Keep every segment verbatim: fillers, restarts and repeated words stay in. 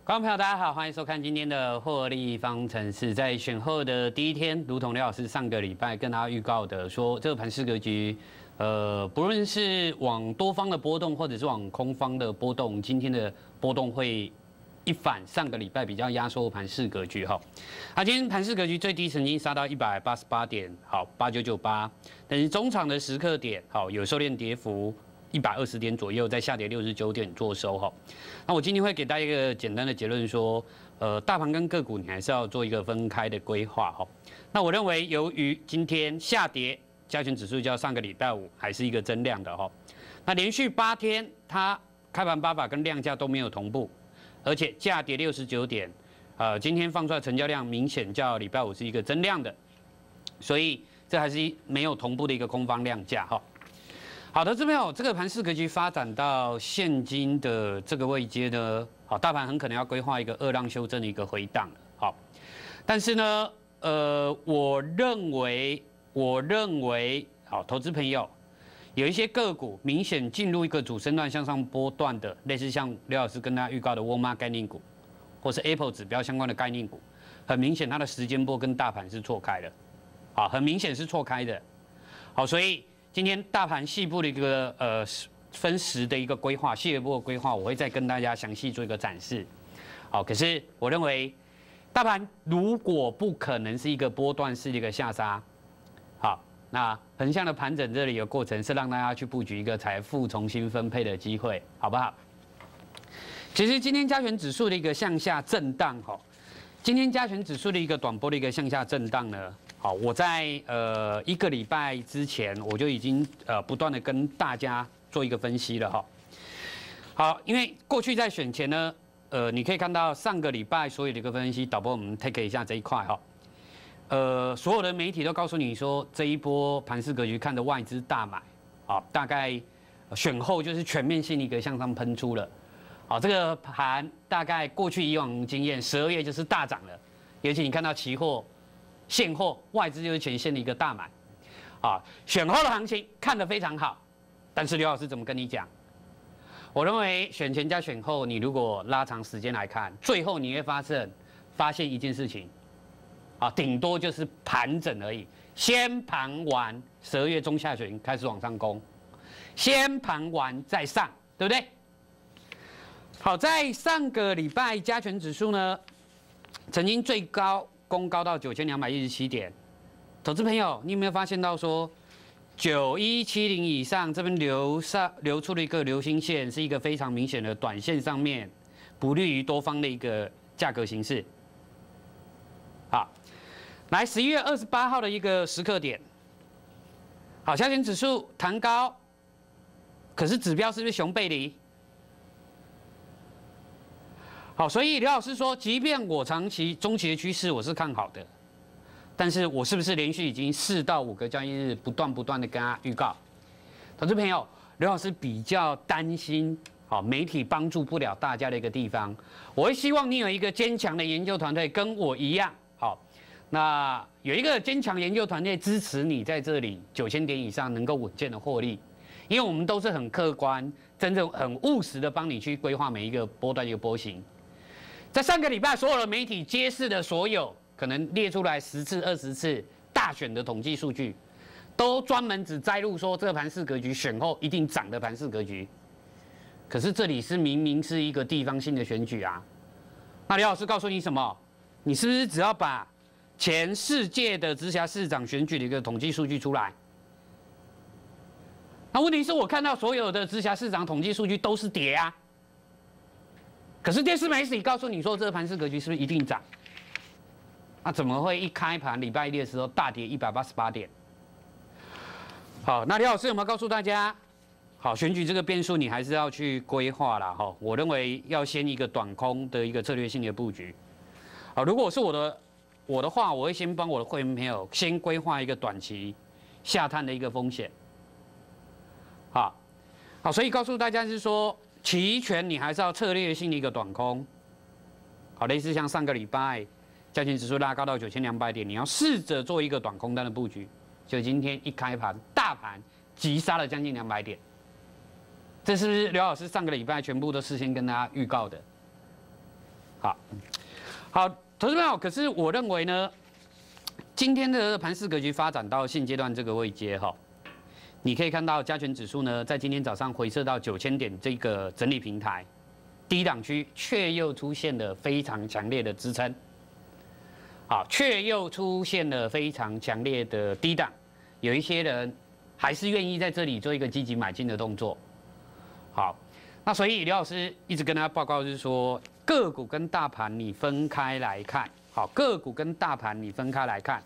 观众朋友，大家好，欢迎收看今天的获利方程式。在选后的第一天，如同刘老师上个礼拜跟大家预告的说，这个盘势格局，呃，不论是往多方的波动，或者是往空方的波动，今天的波动会一反上个礼拜比较压缩的盘势格局哈。啊，今天盘势格局最低曾经杀到一百八十八点，好八九九八，但是中场的时刻点好有收敛跌幅。一百二十点左右，在下跌六十九点做收哈。那我今天会给大家一个简单的结论说，呃，大盘跟个股你还是要做一个分开的规划哈。那我认为，由于今天下跌，加权指数较上个礼拜五还是一个增量的哈。那连续八天它开盘八法跟量价都没有同步，而且价跌六十九点，呃，今天放出来成交量明显较礼拜五是一个增量的，所以这还是没有同步的一个空方量价哈。好的，这边有这个盘势格局发展到现今的这个位阶呢，好，大盘很可能要规划一个二浪修正的一个回档了，好，但是呢，呃，我认为，我认为，好，投资朋友有一些个股明显进入一个主升段向上波段的，类似像刘老师跟大家预告的沃尔玛概念股，或是 Apple 指标相关的概念股，很明显它的时间波跟大盘是错开的，好，很明显是错开的，好，所以。今天大盘细部的一个呃分时的一个规划，细部的规划，我会再跟大家详细做一个展示。好，可是我认为，大盘如果不可能是一个波段式的一个下杀，好，那横向的盘整这里的过程是让大家去布局一个财富重新分配的机会，好不好？其实今天加权指数的一个向下震荡，哈，今天加权指数的一个短波的一个向下震荡呢。好，我在呃一个礼拜之前，我就已经呃不断的跟大家做一个分析了哈。好，因为过去在选前呢，呃，你可以看到上个礼拜所有的一个分析，导播我们 take 一下这一块哈。呃，所有的媒体都告诉你说，这一波盘势格局看的外资大买，好，大概选后就是全面性的一个向上喷出了。好，这个盘大概过去以往经验，十二月就是大涨了，尤其你看到期货。现货外资就是前线的一个大买，啊，选后的行情看得非常好，但是刘老师怎么跟你讲？我认为选前加选后，你如果拉长时间来看，最后你会发现发现一件事情，啊，顶多就是盘整而已，先盘完，十二月中下旬开始往上攻，先盘完再上，对不对？好，在上个礼拜加权指数呢，曾经最高。攻高到九千两百一十七点，投资朋友，你有没有发现到说，九一七零以上这边流上流出了一个流星线，是一个非常明显的短线上面不利于多方的一个价格形式。好，来十一月二十八号的一个时刻点，好，加权指数弹高，可是指标是不是熊背离？好，所以刘老师说，即便我长期、中期的趋势我是看好的，但是我是不是连续已经四到五个交易日不断不断的跟他预告？投资朋友，刘老师比较担心，好，媒体帮助不了大家的一个地方，我会希望你有一个坚强的研究团队，跟我一样，好，那有一个坚强研究团队支持你在这里九千点以上能够稳健的获利，因为我们都是很客观、真正很务实的帮你去规划每一个波段一个波形。在上个礼拜，所有的媒体揭示的所有可能列出来十次、二十次大选的统计数据，都专门只摘录说这个盘势格局选后一定涨的盘势格局。可是这里是明明是一个地方性的选举啊，那刘老师告诉你什么？你是不是只要把全世界的直辖市长选举的一个统计数据出来？那问题是我看到所有的直辖市长统计数据都是跌啊。可是电视媒体告诉你说，这个盘势格局是不是一定涨？那怎么会一开盘礼拜一的时候大跌一百八十八点？好，那刘老师有没有告诉大家？好，选举这个变数你还是要去规划啦。哈。我认为要先一个短空的一个策略性的布局。好，如果是我的我的话，我会先帮我的会员朋友先规划一个短期下探的一个风险。好，好，所以告诉大家是说。期权你还是要策略性的一个短空，好，类似像上个礼拜，加权指数拉高到九千两百点，你要试着做一个短空单的布局。就今天一开盘，大盘急杀了将近两百点，这是不是刘老师上个礼拜全部都事先跟大家预告的？ 好，好，投资朋友，可是我认为呢，今天的盘势格局发展到现阶段这个位阶哈，你可以看到加权指数呢，在今天早上回撤到九千点这个整理平台低档区，却又出现了非常强烈的支撑，好，却又出现了非常强烈的低档，有一些人还是愿意在这里做一个积极买进的动作，好。那所以刘老师一直跟大家报告，就是说个股跟大盘你分开来看，好，个股跟大盘你分开来看。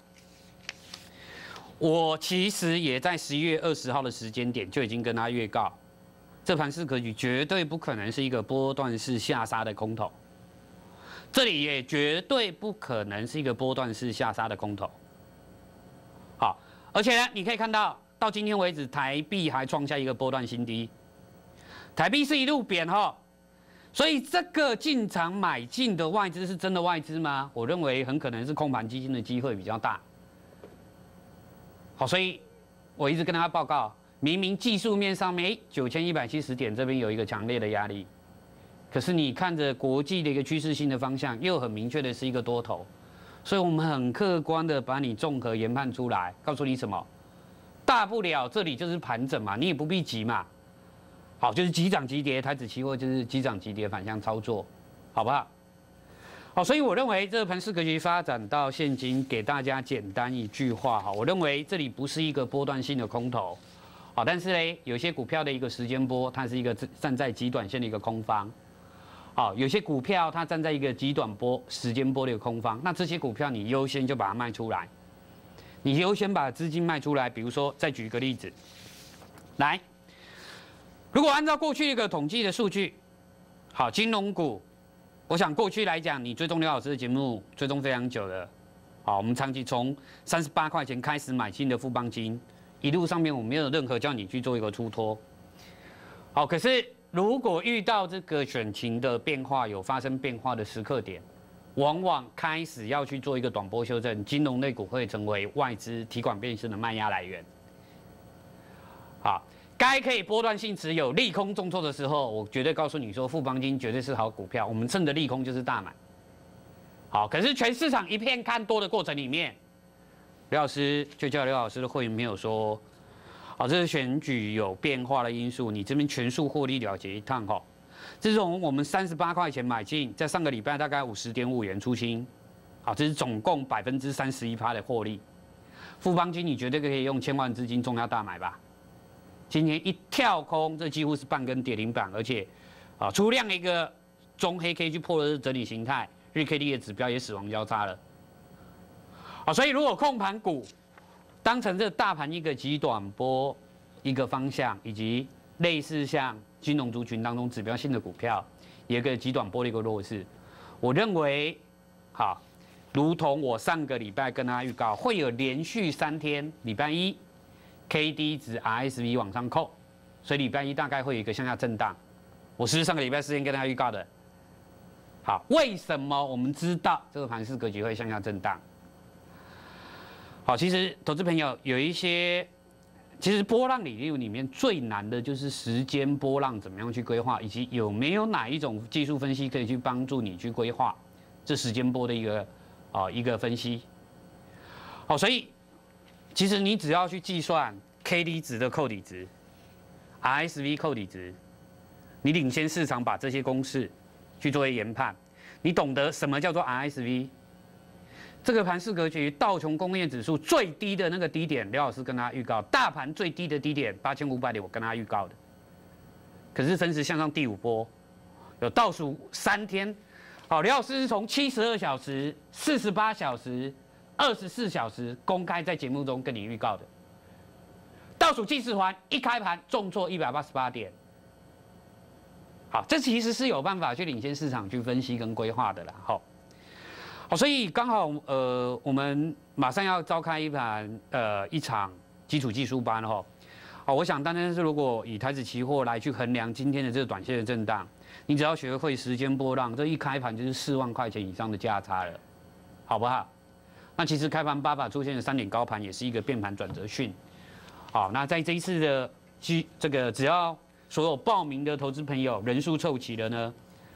我其实也在十一月二十号的时间点就已经跟他预告，这盘势格局绝对不可能是一个波段式下杀的空头，这里也绝对不可能是一个波段式下杀的空头。好，而且呢，你可以看到到今天为止，台币还创下一个波段新低。台币是一路贬哈，所以这个进场买进的外资是真的外资吗？我认为很可能是空盘基金的机会比较大。好，所以我一直跟大家报告，明明技术面上面九千一百七十点这边有一个强烈的压力，可是你看着国际的一个趋势性的方向，又很明确的是一个多头，所以我们很客观的把你综合研判出来，告诉你什么？大不了这里就是盘整嘛，你也不必急嘛。好，就是急涨急跌，台指期货就是急涨急跌反向操作，好不好？好，所以我认为这个盘势格局发展到现今，给大家简单一句话哈，我认为这里不是一个波段性的空头，好，但是呢，有些股票的一个时间波，它是一个站在极短线的一个空方，好，有些股票它站在一个极短波时间波的一个空方，那这些股票你优先就把它卖出来，你优先把资金卖出来，比如说再举一个例子，来。如果按照过去一个统计的数据，好，金融股，我想过去来讲，你追踪刘老师的节目追踪非常久了，好，我们长期从三十八块钱开始买进的富邦金，一路上面我没有任何叫你去做一个出脱，好，可是如果遇到这个选情的变化有发生变化的时刻点，往往开始要去做一个短波修正，金融类股会成为外资提款变现的卖压来源，好。该可以波段性持有、利空重挫的时候，我绝对告诉你说，富邦金绝对是好股票。我们趁着利空就是大买。好，可是全市场一片看多的过程里面，刘老师就叫刘老师的会员没有说，好，这是选举有变化的因素，你这边全数获利了结一趟哈。这是从我们三十八块钱买进，在上个礼拜大概五十点五元出清，好，这是总共百分之三十一趴的获利。富邦金你绝对可以用千万资金重压大买吧。今天一跳空，这几乎是半根跌停板，而且，啊，出量一个中黑 K 去破了整理形态，日 K D 的指标也死亡交叉了。啊，所以如果控盘股当成这大盘一个极短波一个方向，以及类似像金融族群当中指标性的股票，有一个极短波的一个弱势，我认为，好，如同我上个礼拜跟大家预告，会有连续三天，礼拜一。K D 值 R S V 往上扣，所以礼拜一大概会有一个向下震荡。我是上个礼拜之前跟大家预告的。好，为什么我们知道这个盘势格局会向下震荡？好，其实投资朋友有一些，其实波浪理论里面最难的就是时间波浪怎么样去规划，以及有没有哪一种技术分析可以去帮助你去规划这时间波的一个啊一个分析。好，所以。其实你只要去计算 K D 值的扣底值、R S V 扣底值，你领先市场把这些公式去作为研判，你懂得什么叫做 R S V？ 这个盘势格局，道琼工业指数最低的那个低点，刘老师跟大家预告，大盘最低的低点八千五百点，我跟大家预告的。可是分时向上第五波，有倒数三天，好，刘老师是从七十二小时、四十八小时。二十四小时公开在节目中跟你预告的，倒数计时环一开盘重挫一百八十八点，好，这其实是有办法去领先市场去分析跟规划的啦，好，好，所以刚好呃，我们马上要召开一盘呃一场基础技术班哈，好，我想当然是如果以台指期货来去衡量今天的这个短线的震荡，你只要学会时间波浪，这一开盘就是四万块钱以上的价差了，好不好？那其实开盘八法出现的三点高盘也是一个变盘转折讯，好，那在这一次的基这个只要所有报名的投资朋友人数凑齐了呢，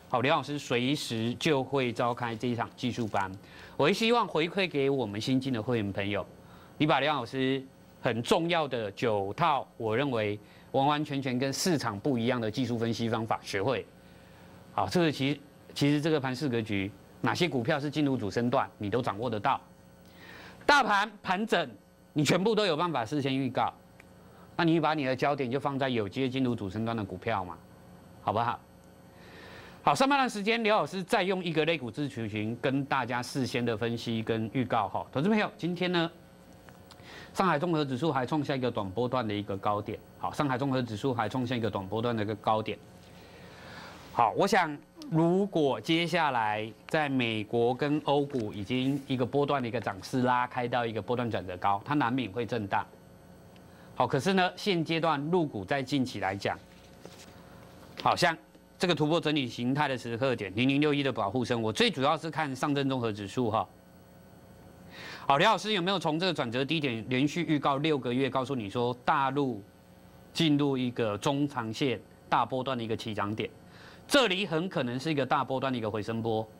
好，刘老师随时就会召开这一场技术班。我会希望回馈给我们新进的会员朋友，你把刘老师很重要的九套，我认为完完全全跟市场不一样的技术分析方法学会。好，这个其实其实这个盘势格局，哪些股票是进入主升段，你都掌握得到。大盘盘整，你全部都有办法事先预告。那你把你的焦点就放在有机会进入主升段的股票嘛，好不好？好，上半段时间，刘老师再用一个类股自取群跟大家事先的分析跟预告哈，投资朋友，今天呢，上海综合指数还创下一个短波段的一个高点，好，上海综合指数还创下一个短波段的一个高点。好，我想如果接下来在美国跟欧股已经一个波段的一个涨势拉开到一个波段转折高，它难免会震荡。好，可是呢，现阶段陆股在近期来讲，好像这个突破整理形态的时刻点零零六一的保护声，我最主要是看上证综合指数哈。好，刘老师有没有从这个转折低点连续预告六个月，告诉你说大陆进入一个中长线大波段的一个起涨点，这里很可能是一个大波段的一个回升波。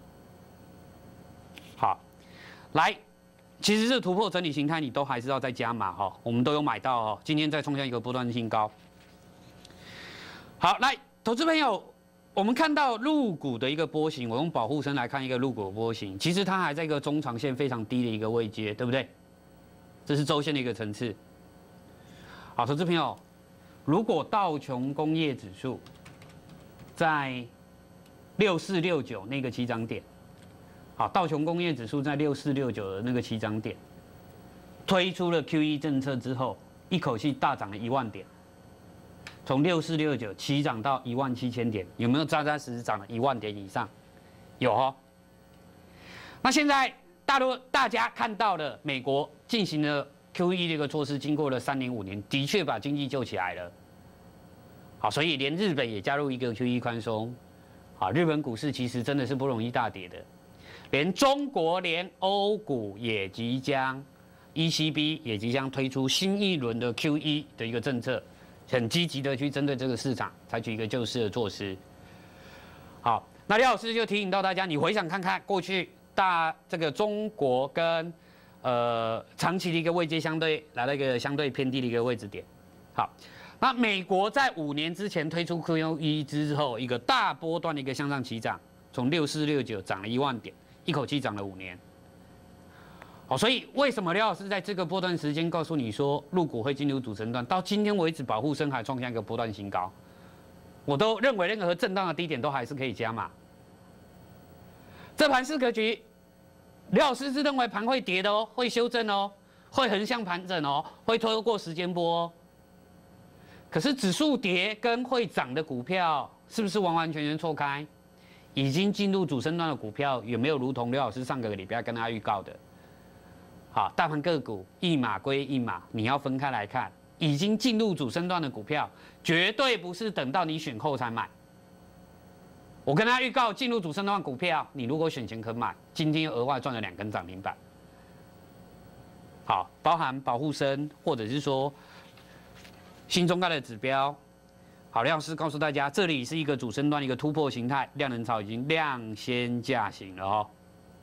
好，来。其实这突破整理形态，你都还是要再加码哈，我们都有买到哦。今天再冲下一个波段新高。好，来，投资朋友，我们看到陆股的一个波形，我用保护声来看一个陆股的波形，其实它还在一个中长线非常低的一个位阶，对不对？这是周线的一个层次。好，投资朋友，如果道琼工业指数在六四六九那个起涨点。好，道琼工业指数在六四六九的那个起涨点推出了 Q E 政策之后，一口气大涨了一万点，从六四六九起涨到一万七千点，有没有扎扎实实涨了一万点以上？有哦。那现在大陆大家看到了美国进行了 Q E 这个措施，经过了三年五年，的确把经济救起来了。好，所以连日本也加入一个 Q E 宽松。好，日本股市其实真的是不容易大跌的。连中国、连欧股也即将 ，E C B 也即将推出新一轮的 Q E 的一个政策，很积极的去针对这个市场采取一个救市的措施。好，那廖老师就提醒到大家，你回想看看过去大这个中国跟呃长期的一个位阶相对来到一个相对偏低的一个位置点。好，那美国在五年之前推出 Q E 之后，一个大波段的一个向上起涨，从六四六九涨了一万点。一口气涨了五年，好，所以为什么廖老师在这个波段时间告诉你说，陆股会进入主升段，到今天为止，保护声还创下一个波段新高，我都认为任何震荡的低点都还是可以加码。这盘势格局，廖老师是认为盘会跌的哦，会修正哦，会横向盘整哦，会拖过时间波哦。可是指数跌跟会涨的股票，是不是完完全全错开？已经进入主升段的股票有没有如同刘老师上个礼拜跟大家预告的？好，大盘个股一码归一码，你要分开来看。已经进入主升段的股票，绝对不是等到你选后才买。我跟大家预告，进入主升段的股票，你如果选前可买，今天又额外赚了两根涨停板。好，包含保护声，或者是说新中概的指标。好，廖老师告诉大家，这里是一个主升段一个突破形态，量能潮已经量先价行了哦。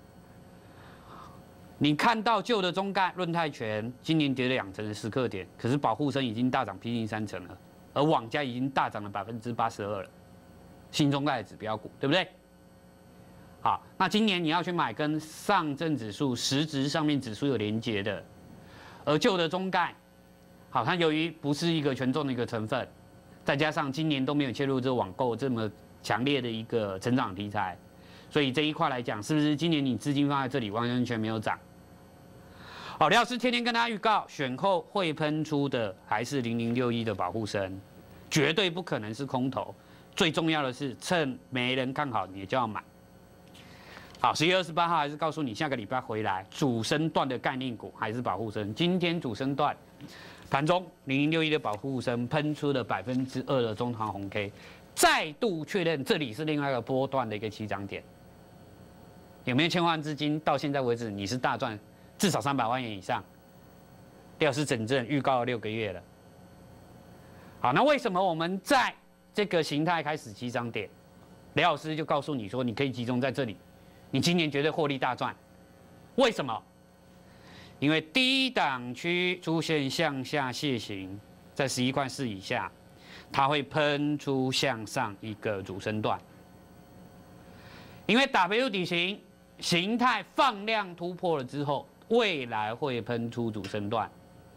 你看到旧的中概、润泰全今年跌了两成的时刻点，可是保护声已经大涨逼近三成了，而网家已经大涨了百分之八十二了。新中概的指标股，对不对？好，那今年你要去买跟上证指数实质上面指数有连结的，而旧的中概，好，它由于不是一个权重的一个成分。再加上今年都没有切入这网购这么强烈的一个成长题材，所以这一块来讲，是不是今年你资金放在这里完完全全没有涨？好，廖老师天天跟大家预告，选后会喷出的还是零零六一的保护声，绝对不可能是空头。最重要的是，趁没人看好，你就要买。好，十月二十八号还是告诉你，下个礼拜回来主升段的概念股还是保护声。今天主升段。盘中零零六一的保护声喷出了百分之二的中长红 K， 再度确认这里是另外一个波段的一个起涨点。有没有千万资金？到现在为止你是大赚至少三百万元以上。廖老师整整预告了六个月了。好，那为什么我们在这个形态开始起涨点， 雷老师就告诉你说，你可以集中在这里，你今年绝对获利大赚。为什么？因为低档区出现向下楔形，在十一块四以下，它会喷出向上一个主升段。因为 W 底形形态放量突破了之后，未来会喷出主升段。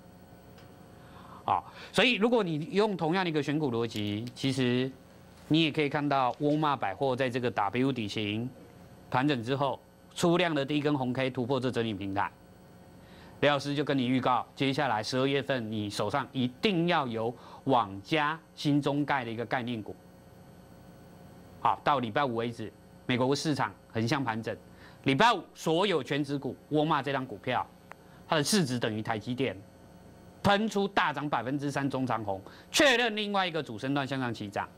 好，所以如果你用同样的一个选股逻辑，其实你也可以看到沃尔玛百货在这个 W 底形盘整之后，出量的第一根红 K 突破这整理平台。雷老师就跟你预告，接下来十二月份你手上一定要有网家、新中概的一个概念股。好，到礼拜五为止，美国市场横向盘整。礼拜五所有全指股，沃尔玛这张股票，它的市值等于台积电，喷出大涨百分之三中长红，确认另外一个主升段向上起涨。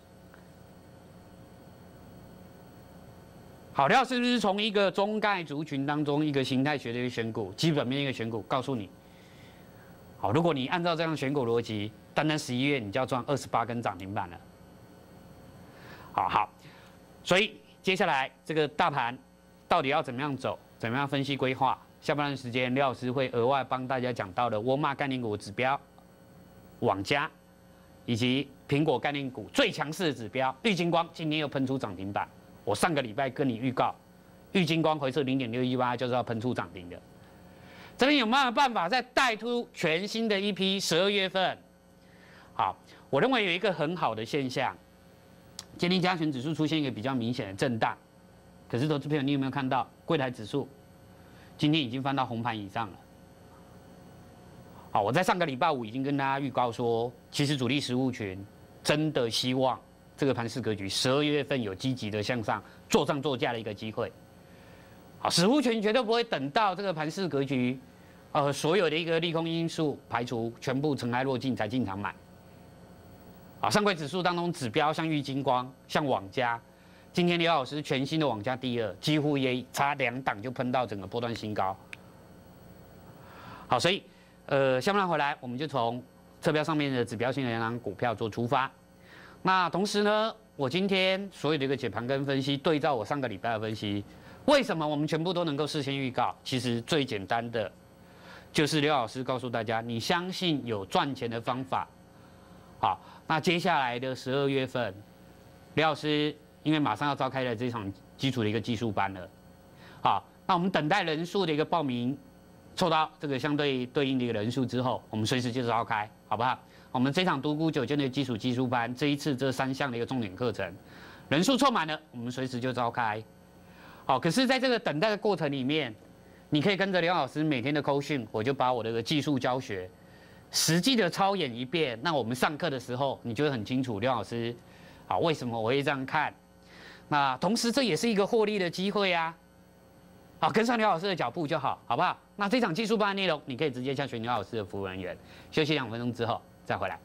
好，廖是不是从一个中概族群当中一个形态学的一个选股，基本面一个选股，告诉你，好，如果你按照这样选股逻辑，单单十一月你就要赚二十八根涨停板了。好好，所以接下来这个大盘到底要怎么样走，怎么样分析规划？下半段时间，廖老师会额外帮大家讲到的沃尔玛概念股指标、网家以及苹果概念股最强势的指标，玉晶光今天又喷出涨停板。我上个礼拜跟你预告，玉晶光回撤零点六一八就是要喷出涨停的。这边有没有办法再带出全新的一批十二月份？好，我认为有一个很好的现象，今天加权指数出现一个比较明显的震荡，可是投资朋友你有没有看到柜台指数今天已经翻到红盘以上了？好，我在上个礼拜五已经跟大家预告说，其实主力实务群真的希望这个盘势格局，十二月份有积极的向上做上做价的一个机会。好，实务权绝对不会等到这个盘势格局，呃，所有的一个利空因素排除，全部尘埃落尽才进场买。好，上柜指数当中指标像玉晶光、像网家，今天刘老师全新的网家第二，几乎也差两档就喷到整个波段新高。好，所以呃，下半回来我们就从侧标上面的指标性的两档股票做出发。那同时呢，我今天所有的一个解盘跟分析，对照我上个礼拜的分析，为什么我们全部都能够事先预告？其实最简单的就是刘老师告诉大家，你相信有赚钱的方法。好，那接下来的十二月份，刘老师因为马上要召开了这场基础的一个技术班了。好，那我们等待人数的一个报名，凑到这个相对对应的一个人数之后，我们随时就召开，好不好？我们这场独孤九剑的基础技术班，这一次这三项的一个重点课程，人数凑满了，我们随时就召开。好，可是在这个等待的过程里面，你可以跟着刘老师每天的扣讯，我就把我的技术教学实际的操演一遍。那我们上课的时候，你就会很清楚刘老师，好，为什么我会这样看？那同时这也是一个获利的机会啊。好，跟上刘老师的脚步就好，好不好？那这场技术班的内容，你可以直接下询刘老师的服务人员。休息两分钟之后再回来。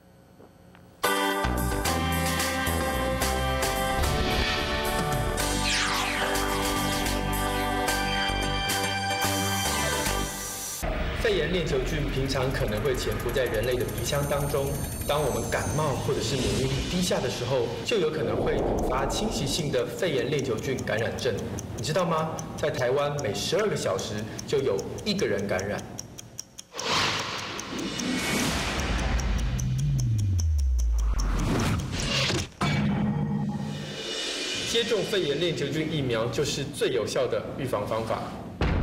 肺炎链球菌平常可能会潜伏在人类的鼻腔当中，当我们感冒或者是免疫力低下的时候，就有可能会引发侵袭性的肺炎链球菌感染症。你知道吗？在台湾每十二个小时就有一个人感染。接种肺炎链球菌疫苗就是最有效的预防方法。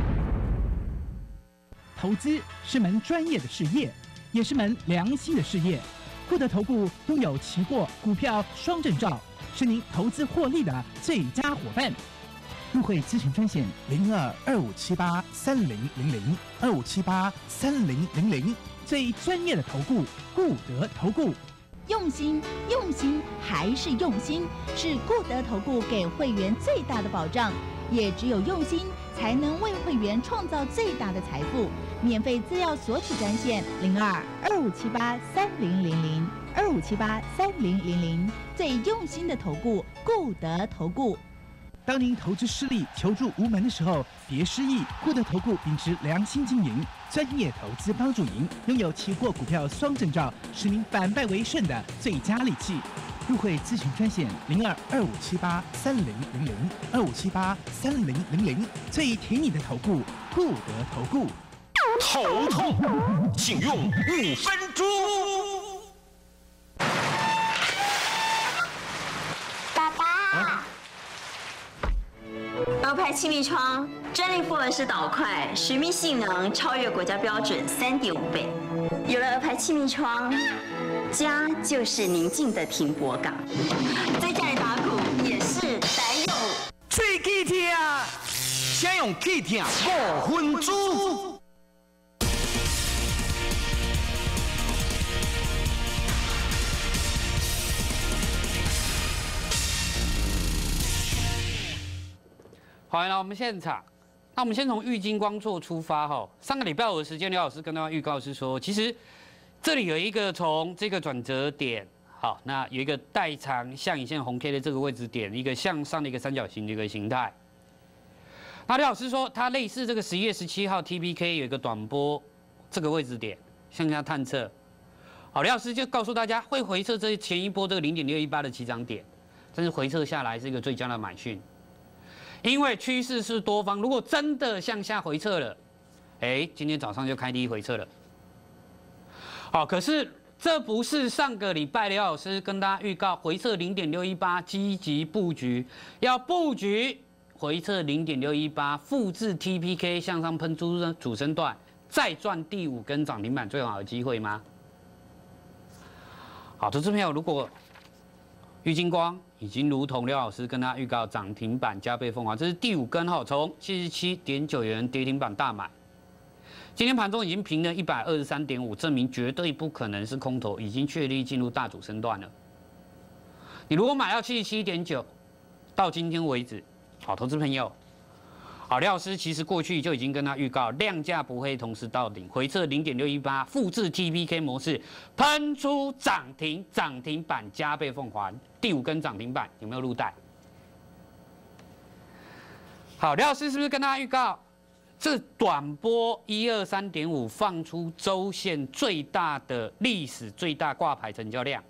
投资是门专业的事业，也是门良心的事业。固德投顾拥有期货、股票双证照，是您投资获利的最佳伙伴。入会咨询专线零二二五七八三零零零二五七八三零零零，最专业的投顾固德投顾。 用心，用心还是用心，是固德投顾给会员最大的保障。也只有用心，才能为会员创造最大的财富。免费资料索取专线零二二五七八三零零零二五七八三零零零，最用心的投顾固德投顾。 当您投资失利、求助无门的时候，别失意。固德投顾秉持良心经营，专业投资帮助您，拥有期货、股票双证照，使您反败为胜的最佳利器。 入会咨询专线零二二五七八三零零零二五七八三零零零，最挺你的投顾，固德投顾。 头痛，请用五分钟。 爸爸，鹅牌气密窗专利复合式导块，水密性能超越国家标准三点五倍。有了鹅牌气密窗，家就是宁静的停泊港，在家里打鼓也是得有最气痛，先用气痛五分钟。 好，来我们现场。那我们先从玉金光做出发哈。上个礼拜五的时间，刘老师跟大家预告是说，其实这里有一个从这个转折点，好，那有一个带长下影线红 K 的这个位置点，一个向上的一个三角形的一个形态。那刘老师说，它类似这个十一月十七号 T P K 有一个短波这个位置点向下探测。好，刘老师就告诉大家会回测这前一波这个零点六一八的起涨点，但是回测下来是一个最佳的买讯。因为趋势是多方，如果真的向下回撤了，哎，今天早上就开低回撤了。好，可是这不是上个礼拜刘老师跟大家预告回撤零点六一八，积极布局，要布局回撤零点六一八，复制 T P K 向上喷出主升段，再赚第五根涨停板最好的机会吗？好，投资朋友，如果玉金光已经如同刘老师跟他预告涨停板加倍奉还，这是第五根哈，从七十七点九元跌停板大买，今天盘中已经平了一百二十三点五，证明绝对不可能是空头，已经确立进入大主升段了。你如果买到七十七点九，到今天为止，好，投资朋友，好，刘老师其实过去就已经跟他预告，量价不会同时到顶，回撤零点六一八，复制 T P K 模式，喷出涨停，涨停板加倍奉还，第五根涨停板有没有入袋？好，刘老师是不是跟大家预告，这短波一二三点五放出周线最大的历史最大挂牌成交量？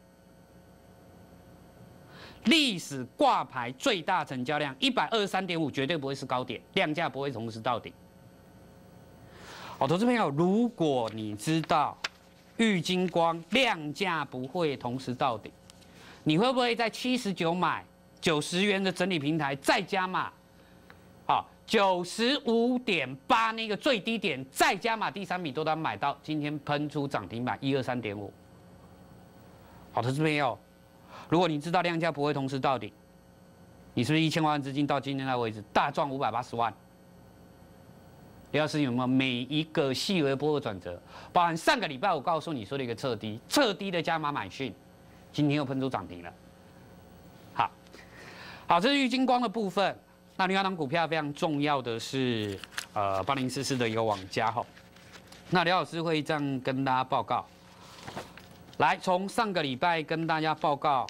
历史挂牌最大成交量一百二十三点五，绝对不会是高点，量价不会同时到顶。好，投资朋友，如果你知道玉金光量价不会同时到顶，你会不会在七十九买九十元的整理平台再加码？好，九十五点八那个最低点再加码第三笔多单买到，今天喷出涨停板一二三点五。好，投资朋友。如果你知道量价不会同时到顶，你是不是一千万资金到今天的位置大赚五百八十万？刘老师有没有每一个细微波的转折？包含上个礼拜我告诉你说的一个测低、测低的加码买讯，今天又喷出涨停了。好，好，这是玉金光的部分。那另外一档股票非常重要的是，呃，八零四四的一个网家哈。那刘老师会这样跟大家报告。来，从上个礼拜跟大家报告，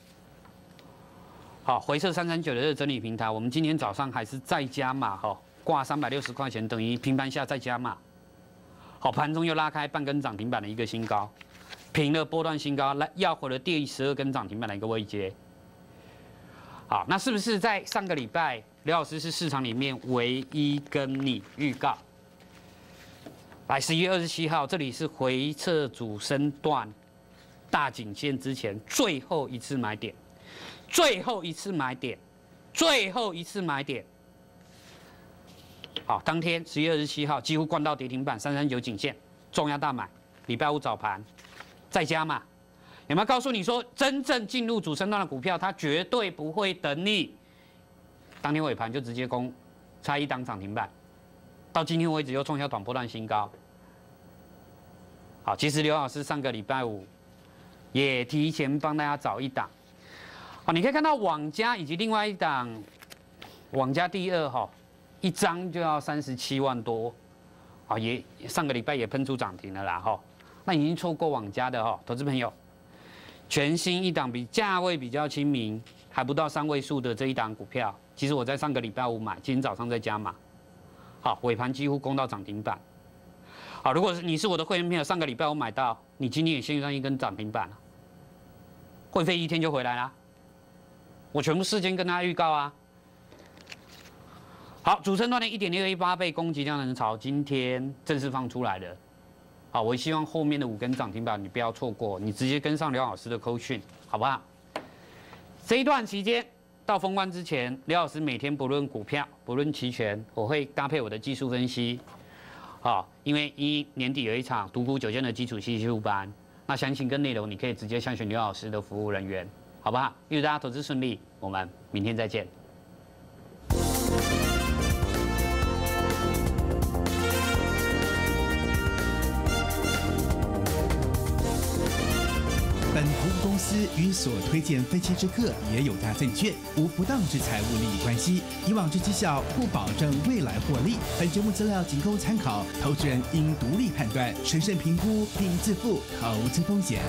好，回撤三三九的这个整理平台，我们今天早上还是再加码哈，挂三百六十块钱，等于平盘下再加码。好，盘中又拉开半根涨停板的一个新高，平了波段新高，来要回了第十二根涨停板的一个位阶。好，那是不是在上个礼拜，刘老师是市场里面唯一跟你预告？来，十一月二十七号，这里是回撤主升段。大颈线之前最后一次买点，最后一次买点，最后一次买点。好，当天十月二十七号几乎灌到跌停板三三九颈线，重压大买。礼拜五早盘再加码，有没有告诉你说，真正进入主升段的股票，它绝对不会等你。当天尾盘就直接攻，差一档涨停板，到今天为止又创下短波段新高。好，其实刘老师上个礼拜五。也提前帮大家找一档，好，你可以看到网家以及另外一档，网家第二哈，一张就要三十七万多，啊，也上个礼拜也喷出涨停了啦哈，那已经错过网家的哈，投资朋友，全新一档比价位比较亲民，还不到三位数的这一档股票，其实我在上个礼拜五买，今天早上再加码，好，尾盘几乎攻到涨停板，好，如果是你是我的会员朋友，上个礼拜我买到，你今天也先上一根涨停板了。 会费一天就回来啦。我全部事先跟大家预告啊。好，主升段的一点六一八倍攻击量的人潮今天正式放出来了。好，我希望后面的五根涨停板你不要错过，你直接跟上刘老师的扣讯，好不好？这一段期间到封关之前，刘老师每天不论股票不论期权，我会搭配我的技术分析。好，因为一年底有一场独孤九剑的基础系数班，那详情跟内容你可以直接向选刘老师的服务人员，好不好？预祝大家投资顺利，我们明天再见。 本投资公司与所推荐分期之客也有大证券无不当之财务利益关系，以往之绩效不保证未来获利。本节目资料仅供参考，投资人应独立判断、审慎评估并自负投资风险。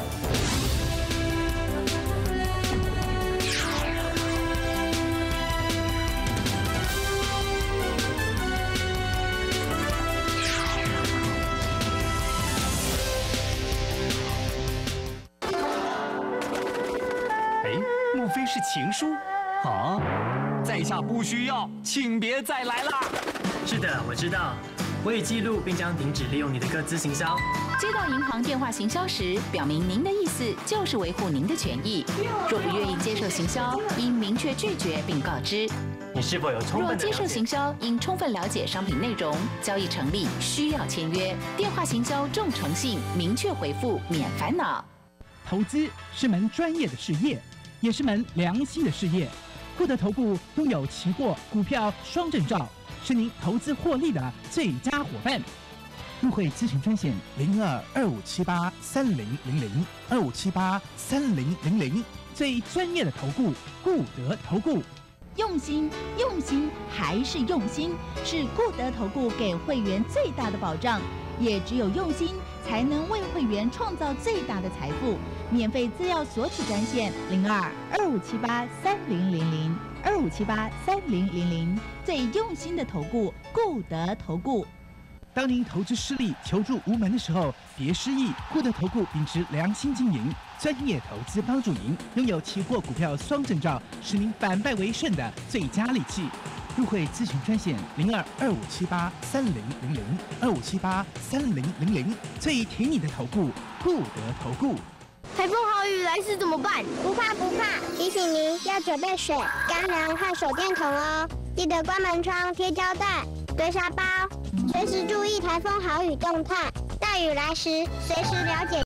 莫非是情书？啊，在下不需要，请别再来啦。 是的，我知道，我已记录并将停止利用你的个资行销。 接到银行电话行销时，表明您的意思就是维护您的权益。若不愿意接受行销，应明确拒绝并告知。 你是否有充分的了解？ 若接受行销，应充分了解商品内容，交易成立需要签约。电话行销重诚信，明确回复，免烦恼。 投资是门专业的事业，也是门良心的事业。固德投顾拥有期货、股票双证照，是您投资获利的最佳伙伴。入会咨询专线零二二五七八三零零零二五七八三零零零，最专业的投顾固德投顾。 用心，用心还是用心，是固德投顾给会员最大的保障。也只有用心，才能为会员创造最大的财富。免费资料索取专线零二二五七八三零零零二五七八三零零零，最用心的投顾固德投顾。 当您投资失利、求助无门的时候，别失意。固德投顾秉持良心经营，专业投资帮助您，拥有期货、股票双证照，使您反败为胜的最佳利器。入会咨询专线零二二五七八三零零零二五七八三零零零，最挺你的投顾固德投顾。 台风豪雨来时怎么办？不怕不怕，提醒您要准备水、干粮和手电筒哦。记得关门窗、贴胶带、堆沙包，随时注意台风豪雨动态。大雨来时，随时了解